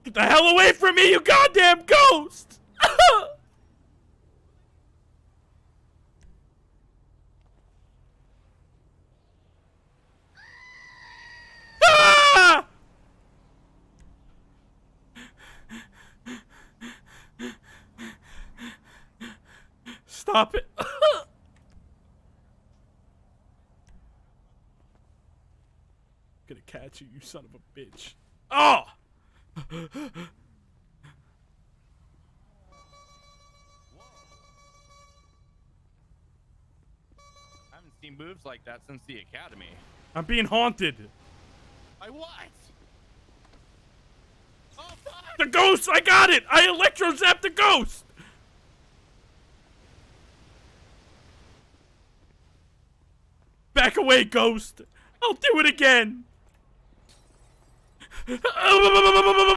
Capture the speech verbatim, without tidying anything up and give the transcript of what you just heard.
Get the hell away from me, you goddamn ghost! Ah! Stop it. Gonna catch you, you son of a bitch. Oh! I haven't seen moves like that since the academy. I'm being haunted. By what? Oh, fuck! The ghost! I got it! I electro zapped the ghost! Back away, ghost! I'll do it again!